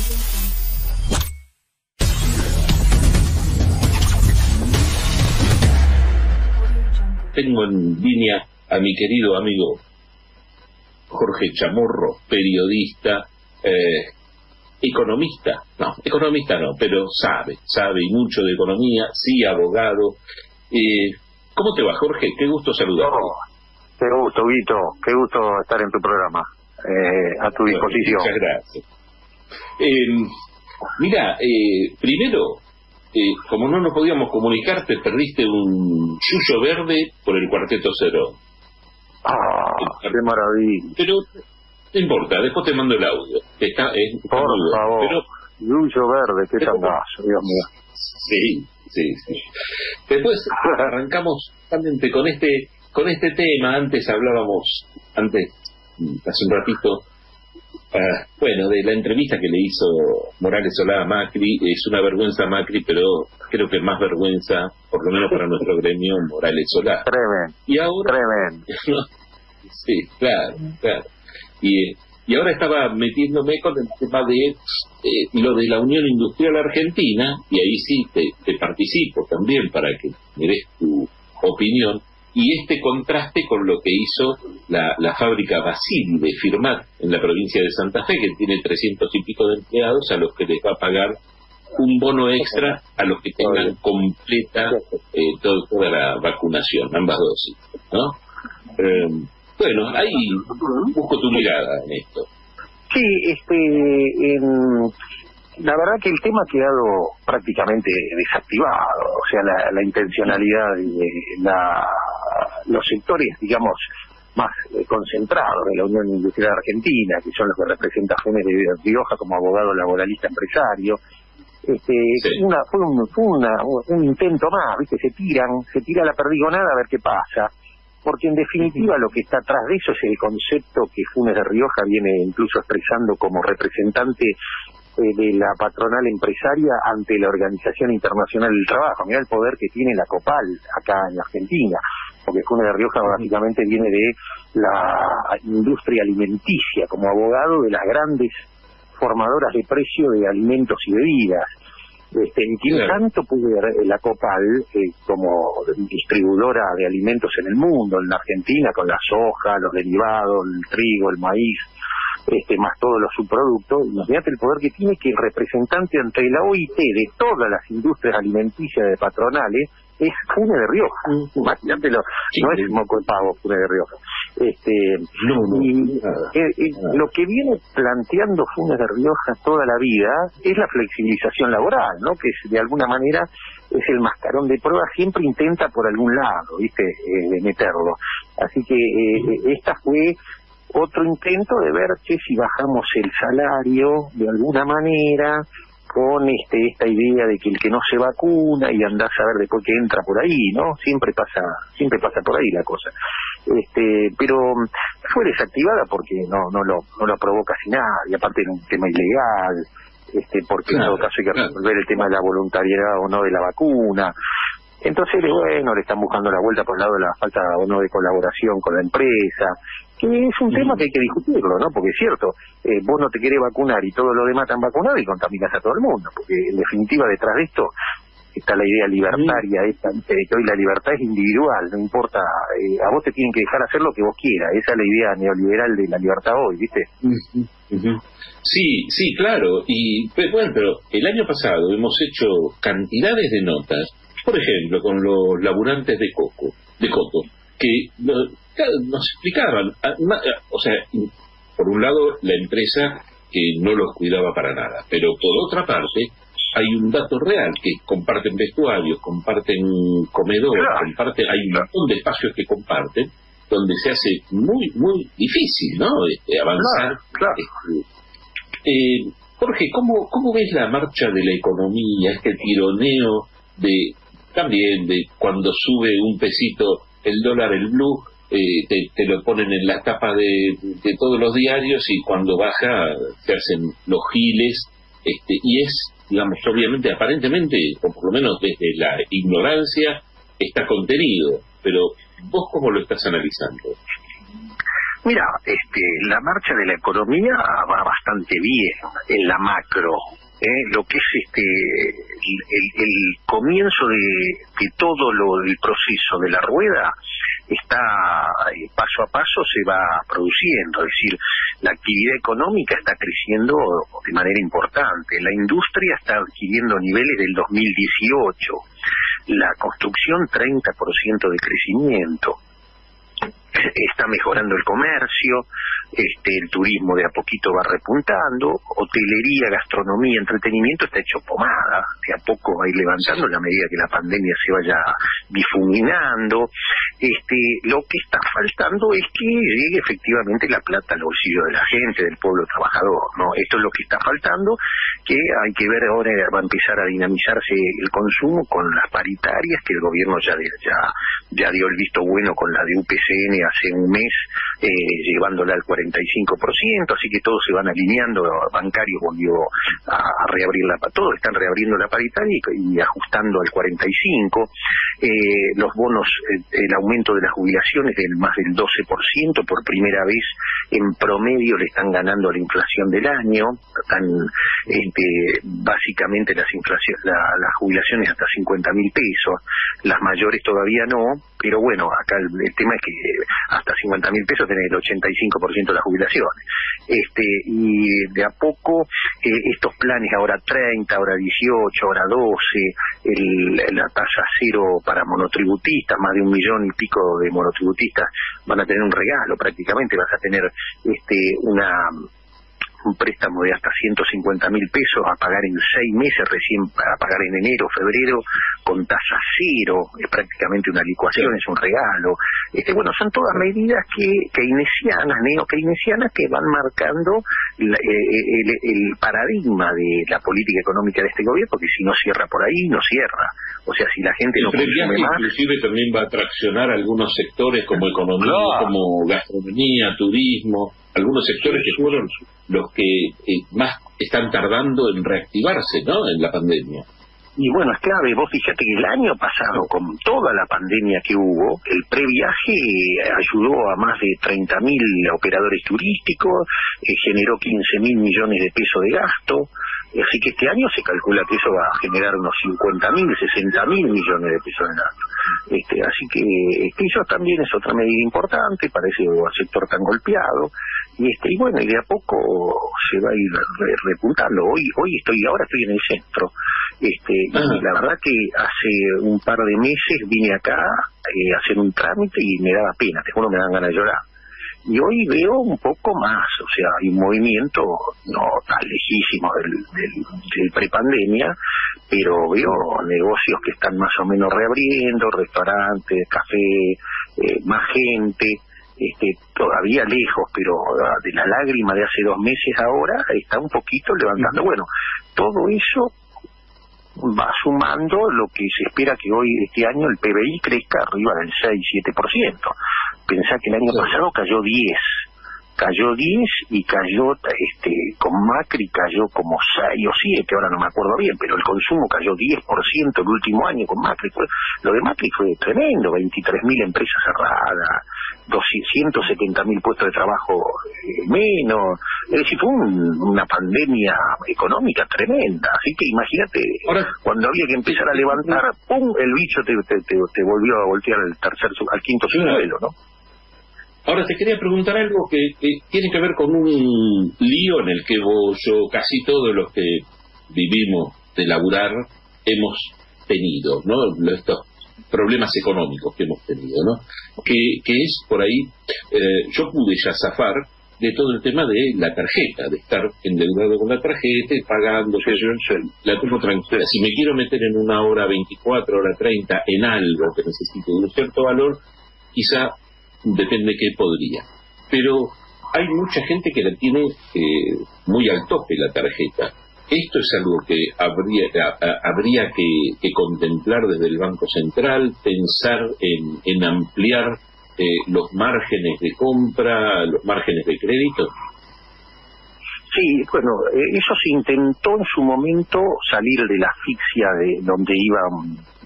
Tengo en línea a mi querido amigo Jorge Chamorro, periodista, economista no, pero sabe y mucho de economía, sí, abogado. ¿Cómo te va, Jorge? Qué gusto saludarte. Qué gusto, Guito, qué gusto estar en tu programa, a tu disposición. Muchas gracias. Mira, primero, como no nos podíamos comunicar, te perdiste un Yuyo Verde por el Cuarteto Cerón. ¡Qué maravilla! Pero no importa, después te mando el audio. Por favor, pero Yuyo Verde, qué tangazo, Dios mío. Sí. Después arrancamos justamente con este tema. Antes hablábamos, hace un ratito, de la entrevista que le hizo Morales Solá a Macri. Es una vergüenza Macri, pero creo que más vergüenza, por lo menos para nuestro gremio, Morales Solá. Tremendo. Y ahora, sí, claro. Y ahora estaba metiéndome con el tema de lo de la Unión Industrial Argentina, y ahí sí te participo también para que me des tu opinión, y este contraste con lo que hizo la fábrica Basili de Firmat en la provincia de Santa Fe, que tiene 300 y pico de empleados, a los que les va a pagar un bono extra a los que tengan completa toda la vacunación, ambas dosis, ¿no? Bueno, ahí busco tu mirada en esto. Sí, la verdad que el tema ha quedado prácticamente desactivado. O sea, la intencionalidad de los sectores, digamos, más concentrados de la Unión Industrial Argentina, que son los que representa Funes de Rioja como abogado laboralista empresario, sí. fue un intento más, ¿viste? Se tira la perdigonada a ver qué pasa. Porque en definitiva lo que está atrás de eso es el concepto que Funes de Rioja viene incluso expresando como representante de la patronal empresaria ante la Organización Internacional del Trabajo. Mirá el poder que tiene la COPAL acá en Argentina, porque Funes de Rioja básicamente viene de la industria alimenticia, como abogado de las grandes formadoras de precio de alimentos y bebidas. Tiene tanto poder la COPAL como distribuidora de alimentos en el mundo, en la Argentina, con la soja, los derivados, el trigo, el maíz, más todos los subproductos. Imagínate el poder que tiene, que el representante ante la OIT de todas las industrias alimenticias de patronales es Funes de Rioja. Imagínatelo, no es moco de pavo Funes de Rioja. Lo que viene planteando Funes de Rioja toda la vida es la flexibilización laboral, ¿no? Que de alguna manera es el mascarón de prueba, siempre intenta por algún lado, ¿viste? Meterlo. Así que esta fue otro intento de ver que si bajamos el salario de alguna manera, con esta idea de que el que no se vacuna y andás a ver después que entra por ahí, ¿no? Siempre pasa por ahí la cosa. Pero fue desactivada porque no lo aprobó casi nadie, aparte era un tema ilegal, porque en todo caso hay que resolver el tema de la voluntariedad o no de la vacuna. Entonces, le están buscando la vuelta por el lado de la falta o no de colaboración con la empresa, que es un tema que hay que discutirlo, ¿no? Porque es cierto, vos no te querés vacunar y todos los demás están vacunados y contaminas a todo el mundo, porque en definitiva detrás de esto está la idea libertaria, que hoy la libertad es individual, no importa, a vos te tienen que dejar hacer lo que vos quieras, esa es la idea neoliberal de la libertad hoy, ¿viste? Sí, claro, pero el año pasado hemos hecho cantidades de notas, por ejemplo, con los laburantes de coco, que nos explicaban, o sea, por un lado la empresa que no los cuidaba para nada, pero por otra parte hay un dato real, que comparten vestuarios, comparten comedor, hay un montón de espacios que comparten, donde se hace muy, muy difícil, ¿no? Avanzar. Jorge, ¿cómo ves la marcha de la economía, este tironeo también de cuando sube un pesito el dólar, el blue, te lo ponen en la tapa de todos los diarios, y cuando baja se hacen los giles, y es, digamos, obviamente, aparentemente, o por lo menos desde la ignorancia, está contenido, pero ¿vos cómo lo estás analizando? Mira, la marcha de la economía va bastante bien en la macro. Lo que es el comienzo de todo el proceso de la rueda está paso a paso se va produciendo, es decir, la actividad económica está creciendo de manera importante, la industria está adquiriendo niveles del 2018, la construcción 30% de crecimiento, está mejorando el comercio, el turismo de a poquito va repuntando, hotelería, gastronomía, entretenimiento está hecho pomada, de a poco va a ir levantando a la medida que la pandemia se vaya difuminando. Lo que está faltando es que llegue efectivamente la plata al bolsillo de la gente, del pueblo trabajador, ¿no? Esto es lo que está faltando, que hay que ver ahora, va a empezar a dinamizarse el consumo con las paritarias, que el gobierno ya dio el visto bueno con la de UPCN hace un mes, llevándola al 45%, así que todos se van alineando, bancario volvió a reabrir todos están reabriendo la paritaria y ajustando al 45%, los bonos, el aumento de las jubilaciones del más del 12%, por primera vez en promedio le están ganando a la inflación del año, están básicamente las jubilaciones hasta 50.000 pesos, las mayores todavía no, pero bueno, acá el tema es que hasta 50.000 pesos tenés el 85% de las jubilaciones. Y de a poco estos planes, ahora 30, ahora 18, ahora 12, la tasa cero para monotributistas, más de 1 millón y pico de monotributistas van a tener un regalo prácticamente, vas a tener un préstamo de hasta 150.000 pesos a pagar en 6 meses, recién a pagar en enero, febrero, con tasa cero, es prácticamente una licuación, es un regalo. Bueno, son todas medidas keynesianas, neo-keynesianas, que van marcando el paradigma de la política económica de este gobierno, porque si no cierra por ahí, no cierra. O sea, si la gente no consume más... Inclusive también va a traccionar algunos sectores como economía, como gastronomía, turismo, algunos sectores que fueron los que más están tardando en reactivarse, ¿no?, en la pandemia. Y bueno, es clave, vos fíjate que el año pasado, con toda la pandemia que hubo, el previaje ayudó a más de 30.000 operadores turísticos, generó 15.000 millones de pesos de gasto, así que este año se calcula que eso va a generar unos 50.000, 60.000 millones de pesos de gasto. Así que eso también es otra medida importante para ese sector tan golpeado. Y bueno, y de a poco se va a ir repuntando. Ahora estoy en el centro. Y la verdad que hace un par de meses vine acá a hacer un trámite y me daba pena, te juro, me dan ganas de llorar. Y hoy veo un poco más, o sea, hay un movimiento no tan lejísimo del prepandemia, pero veo negocios que están más o menos reabriendo, restaurantes, café, más gente, todavía lejos, pero de la lágrima de hace 2 meses ahora está un poquito levantando. Bueno, todo eso va sumando lo que se espera que hoy, este año, el PBI crezca arriba del 6-7%. Pensá que el año pasado cayó 10 y cayó, con Macri cayó como 6 o 7, ahora no me acuerdo bien, pero el consumo cayó 10% el último año con Macri. Lo de Macri fue tremendo, 23.000 empresas cerradas, 270.000 puestos de trabajo menos, es decir, fue una pandemia económica tremenda, así que imagínate, cuando había que empezar a levantar, ¡pum!, el bicho te volvió a voltear al quinto suelo, ¿no? Ahora te quería preguntar algo que tiene que ver con un lío en el que yo, casi todos los que vivimos de laburar hemos tenido, ¿no?, estos problemas económicos que hemos tenido, ¿no?, que es por ahí, yo pude ya zafar de todo el tema de la tarjeta, de estar endeudado con la tarjeta y pagando, que yo la tengo tranquila. Si me quiero meter en 1 hora 24, hora 30, en algo que necesite de un cierto valor, quizá depende qué podría. Pero hay mucha gente que la tiene muy al tope la tarjeta. Esto es algo que habría que contemplar desde el Banco Central, pensar en ampliar los márgenes de compra, los márgenes de crédito. Sí, bueno, eso se intentó en su momento salir de la asfixia de donde iban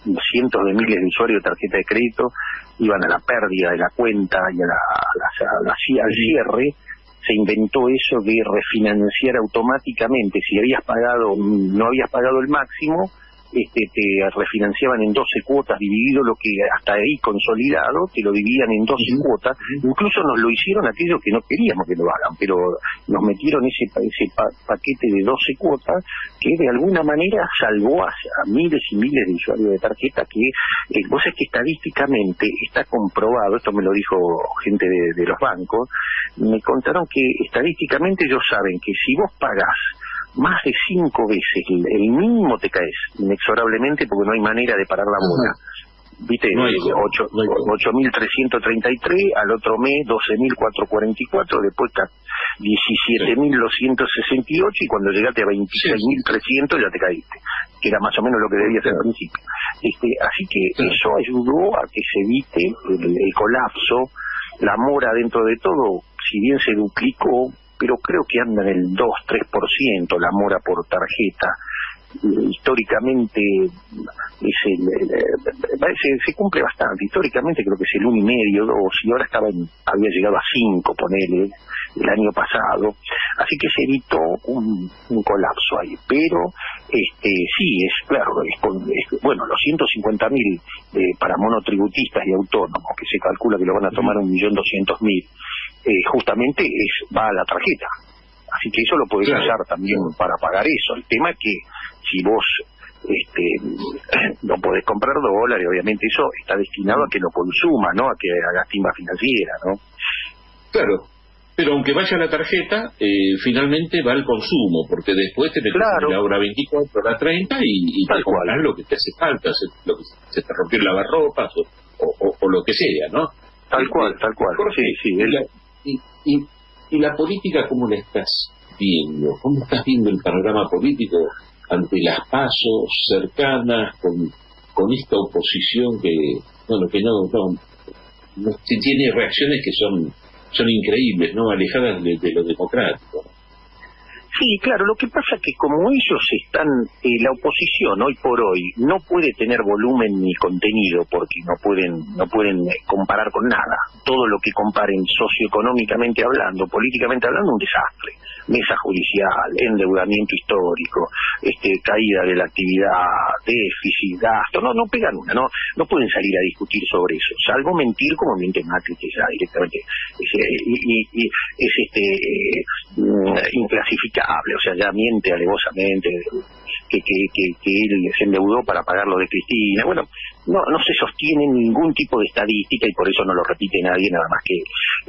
cientos de miles de usuarios de tarjeta de crédito iban a la pérdida de la cuenta y al cierre. Se inventó eso de refinanciar automáticamente. Si no habías pagado el máximo, te refinanciaban en 12 cuotas dividido lo que hasta ahí consolidado, te lo dividían en 12 cuotas. Incluso nos lo hicieron aquellos que no queríamos que lo hagan, pero nos metieron ese paquete de 12 cuotas que de alguna manera salvó a miles y miles de usuarios de tarjeta que, vos sabés que estadísticamente está comprobado, esto me lo dijo gente de los bancos, me contaron que estadísticamente ellos saben que si vos pagás más de 5 veces el mínimo te caes inexorablemente porque no hay manera de parar la bola. Viste, no 8.333, al otro mes 12.444, después 17.268 y cuando llegaste a 26.300 ya te caíste, que era más o menos lo que debía ser al principio. Así que eso ayudó a que se evite el colapso. La mora dentro de todo, si bien se duplicó, pero creo que anda en el 2-3% la mora por tarjeta. Históricamente se cumple bastante. Históricamente creo que es el 1,5, 2, y ahora había llegado a 5, ponele, el año pasado. Así que se evitó un colapso ahí. Pero sí, es claro, bueno, los 150.000 para monotributistas y autónomos, que se calcula que lo van a tomar 1.200.000, justamente va a la tarjeta. Así que eso lo podés usar también para pagar eso. El tema es que si vos no podés comprar dólares, obviamente eso está destinado a que lo consuma, ¿no? A que hagas timba financiera, ¿no? Claro, pero aunque vaya a la tarjeta, finalmente va al consumo, porque después te metes en la hora 24, la 30 y te compras lo que te hace falta, lo que se te rompió el lavarropas o lo que sea, ¿no? Tal cual. ¿Y la política cómo la estás viendo? ¿Cómo estás viendo el panorama político ante las PASO cercanas con esta oposición que tiene reacciones que son increíbles, ¿no? Alejadas de lo democrático? Sí, claro, lo que pasa es que como ellos están, la oposición hoy por hoy no puede tener volumen ni contenido porque no pueden comparar con nada. Todo lo que comparen socioeconómicamente hablando, políticamente hablando, un desastre. Mesa judicial, endeudamiento histórico, caída de la actividad, déficit, gasto, no pegan una, no pueden salir a discutir sobre eso, salvo mentir como miente Macri, que ya directamente es inclasificable, o sea, ya miente alevosamente que él se endeudó para pagar lo de Cristina. Bueno, no se sostiene ningún tipo de estadística y por eso no lo repite nadie, nada más que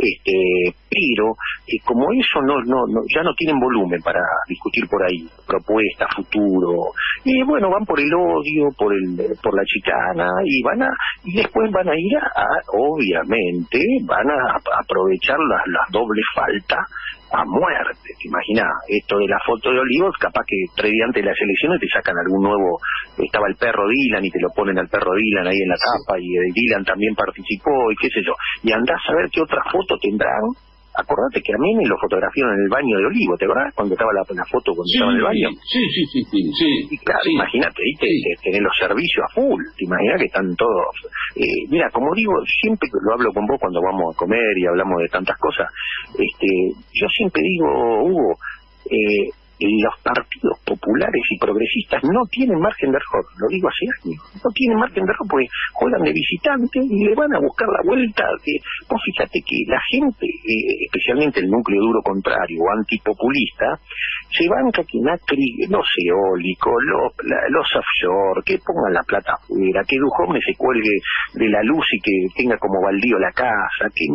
pero como eso ya no tienen volumen para discutir por ahí propuesta, futuro, y bueno, van por el odio, por la chicana y después van a ir obviamente van a aprovechar las dobles faltas a muerte. ¿Te imaginas? Esto de la foto de Olivos, capaz que 3 días antes de las elecciones te sacan algún nuevo, estaba el perro Dylan y te lo ponen al perro Dylan ahí en la tapa y Dylan también participó y qué sé yo, y andás a ver qué otra foto tendrán. Acordate que a mí me lo fotografiaron en el baño de Olivo, ¿te acordás? Cuando estaba la foto cuando estaba en el baño. Sí. Y claro, imagínate, ahí tenés los servicios a full, te imaginas que están todos. Mira, como digo, siempre lo hablo con vos cuando vamos a comer y hablamos de tantas cosas, yo siempre digo, Hugo, los partidos populares y progresistas no tienen margen de error, lo digo hace años, no tienen margen de error porque juegan de visitante y le van a buscar la vuelta. Vos fíjate que la gente, especialmente el núcleo duro contrario o antipopulista, se banca que Macri, los eólicos, los offshore, que pongan la plata afuera, que Duhovne se cuelgue de la luz y que tenga como baldío la casa, que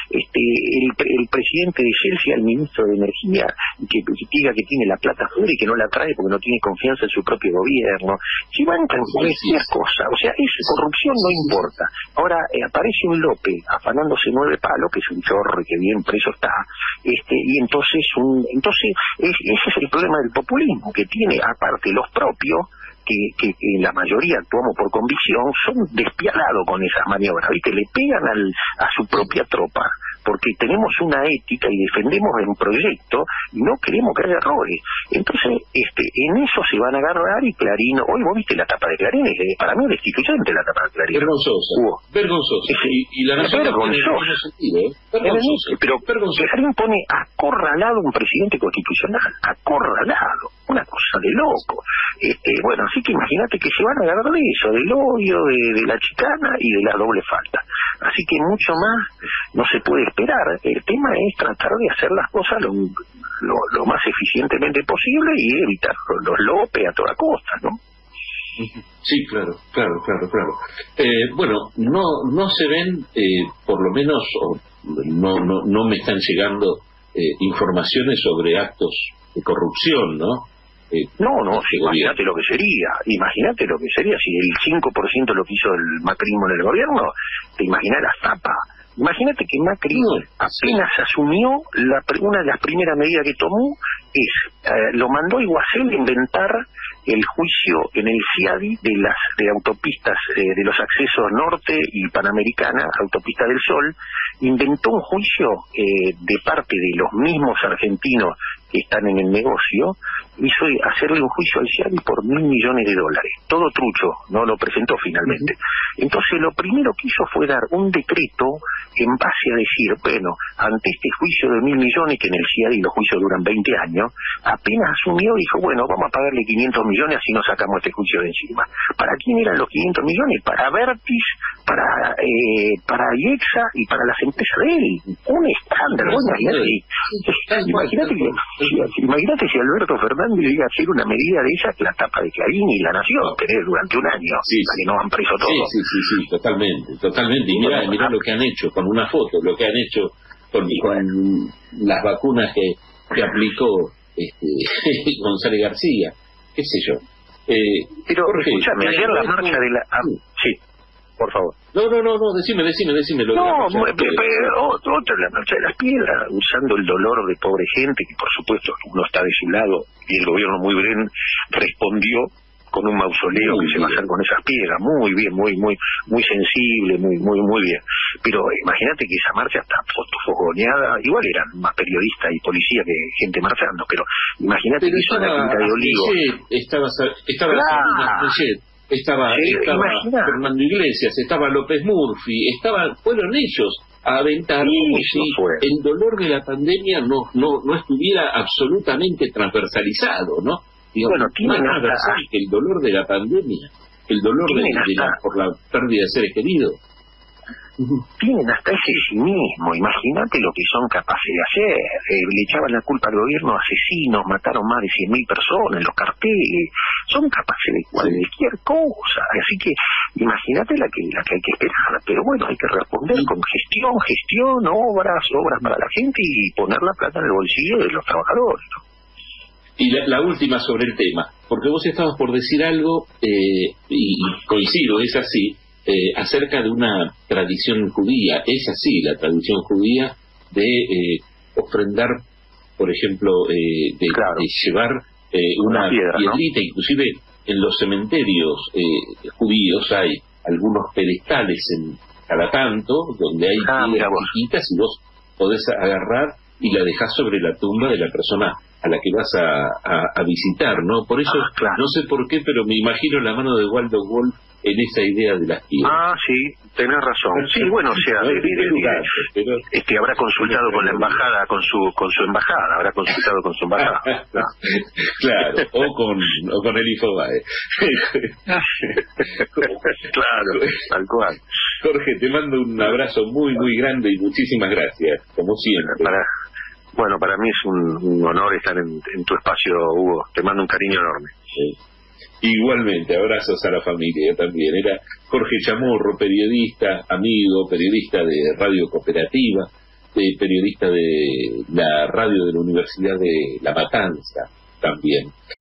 el presidente de Shell sea el ministro de Energía y que diga que tiene la plata afuera y que no la trae porque no tiene confianza en su propio gobierno. Se bancan cualquier cosa, o sea, corrupción no importa. Ahora aparece un López afanándose 9 palos, que es un chorro y que bien preso está, y entonces ese es el problema del populismo, que tiene aparte los propios, que la mayoría actuamos por convicción, son despiadados con esas maniobras, ¿viste? Le pegan a su propia tropa porque tenemos una ética y defendemos un proyecto y no queremos que haya errores. Entonces, en eso se van a agarrar, y Clarín, hoy vos viste la tapa de Clarín, para mí es destituyente la tapa de Clarín. Vergonzosa. Y la Nación tiene el mismo sentido, pero Clarín pone acorralado un presidente constitucional, acorralado, una cosa de loco. Bueno, así que imagínate que se van a agarrar de eso, del odio, de la chicana y de la doble falta. Así que mucho más no se puede esperar. El tema es tratar de hacer las cosas lo más eficientemente posible y evitar los lopes a toda costa, ¿no? Sí, claro. Bueno, no se ven, por lo menos, no me están llegando informaciones sobre actos de corrupción, ¿no? No, sí, imagínate lo que sería si el 5% lo que hizo el macrismo en el gobierno, te imaginas la tapa. Imagínate que Macri apenas asumió, una de las primeras medidas que tomó lo mandó a Iguacel a inventar el juicio en el CIADI de autopistas, de los accesos norte y Panamericana, Autopista del Sol. Inventó un juicio de parte de los mismos argentinos que están en el negocio, hizo hacerle un juicio al CIADI por $1.000 millones, todo trucho, no lo presentó finalmente. Entonces lo primero que hizo fue dar un decreto en base a decir, bueno, ante este juicio de $1.000 millones, que en el CIADI los juicios duran 20 años, apenas asumió, dijo, bueno, vamos a pagarle 500 millones, así nos sacamos este juicio de encima. ¿Para quién eran los 500 millones? Para Vertis, para IEXA y para las empresas de él. Un estándar. Imagínate si Alberto Fernández llega a hacer una medida de esa, que la tapa de Clarín y La Nación tener durante un año, para que no han preso todos. Sí, totalmente. Y mirá lo que han hecho con una foto, lo que han hecho con las vacunas que aplicó González García, qué sé yo. Pero Jorge, escúchame, ayer la marcha de la... sí, por favor. No, decime lo otra, la marcha de las piedras, usando el dolor de pobre gente, que por supuesto uno está de su lado, y el gobierno muy bien respondió con un mausoleo que se va a hacer con esas piedras, muy bien, muy sensible, muy bien. Pero imagínate que esa marcha está fogoneada, igual eran más periodistas y policía que gente marchando, pero imagínate que eso en la Quinta de Olivos. Estaba Fernando Iglesias, estaba López Murphy, fueron ellos a aventar como si el dolor de la pandemia no estuviera absolutamente transversalizado, ¿no? Digamos, tienen que el dolor de la pandemia, el dolor por la pérdida de seres queridos, tienen hasta ese cinismo. Imagínate lo que son capaces de hacer. Le echaban la culpa al gobierno de asesinos, mataron más de 100.000 personas en los carteles. Son capaces de cualquier cosa. Así que imagínate la que hay que esperar. Pero bueno, hay que responder con gestión, obras para la gente y poner la plata en el bolsillo de los trabajadores, ¿no? Y la última sobre el tema, porque vos estabas por decir algo, y coincido, es así, acerca de una tradición judía. Es así la tradición judía de ofrendar, por ejemplo, de llevar una piedrita, ¿no? Inclusive en los cementerios judíos hay algunos pedestales en cada tanto donde hay piedras chiquitas y vos podés agarrar y la dejás sobre la tumba de la persona a la que vas a visitar, ¿no? Por eso, no sé por qué, pero me imagino la mano de Waldo Wolf en esa idea de las piedras. Sí, tenés razón. Sí, bueno, o sea, habrá consultado con la embajada, con su embajada, habrá consultado con su embajada. Claro, o con el Infobae. Claro, tal cual. Jorge, te mando un abrazo muy grande y muchísimas gracias, como siempre. Para mí es un honor estar en tu espacio, Hugo. Te mando un cariño enorme. Igualmente, abrazos a la familia también. Era Jorge Chamorro, periodista, amigo, periodista de Radio Cooperativa, periodista de la radio de la Universidad de La Matanza también.